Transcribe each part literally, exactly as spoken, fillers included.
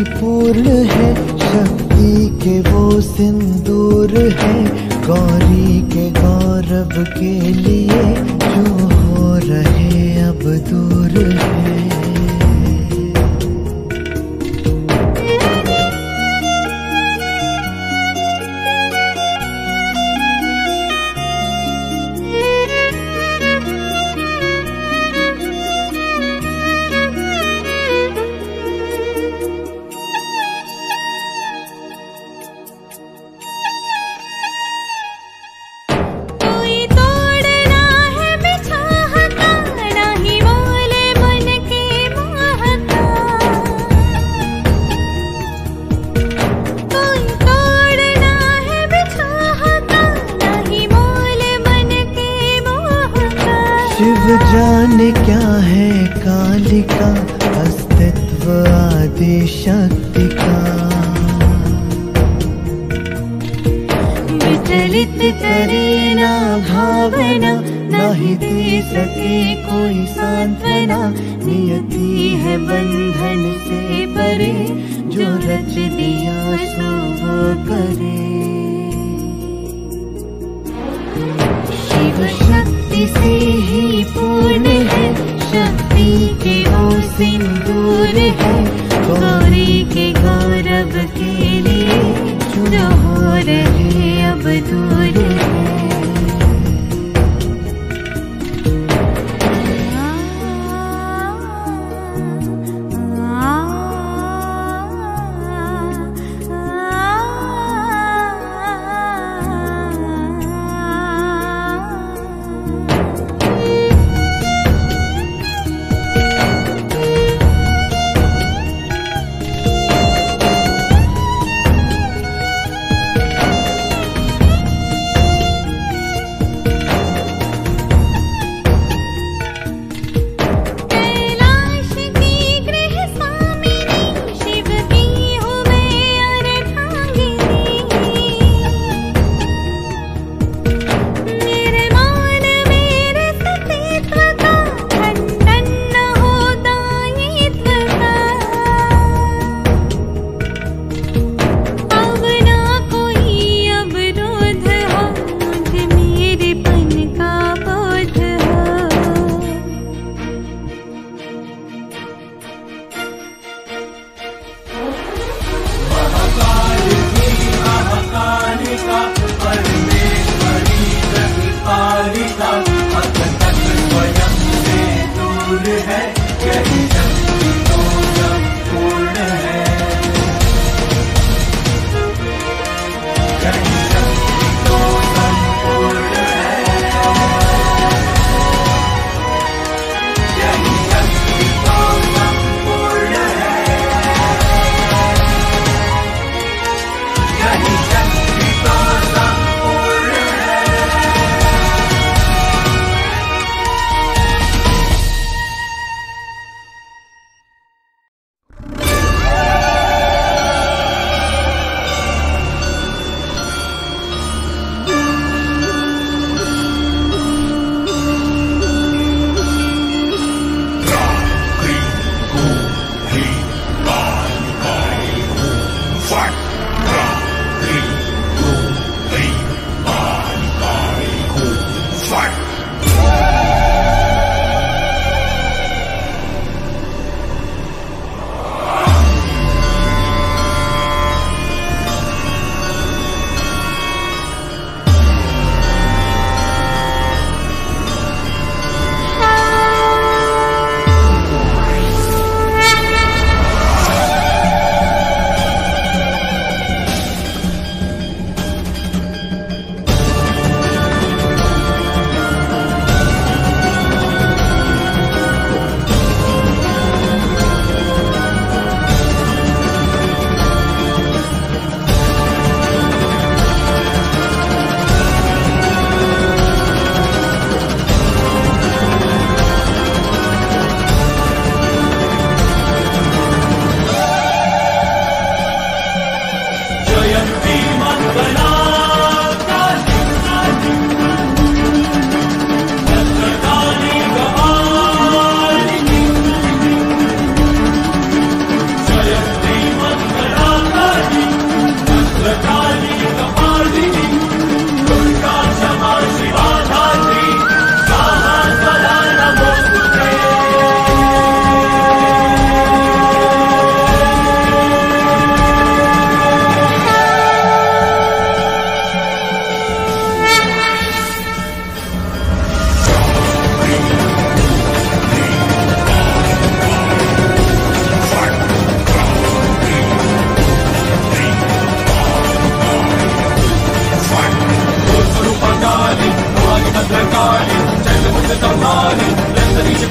पूर्ण है, शक्ति के वो सिंदूर है, गौरी के गौरव के लिए जो हो रहे अब दूर है। शिव जाने क्या है कालिका, अस्तित्व आदि शक्ति का। विचलित करे ना भावना, नहीं दे सके कोई सांत्वना, नियति है बंधन से परे, जो रच दिया सो वो करे। शिव शक्ति से ही पूर्ण है, शक्ति के वो सिंदूर है, गौरी के गौरव के लिए जो हो रहे अब दूर है।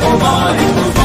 मुबारक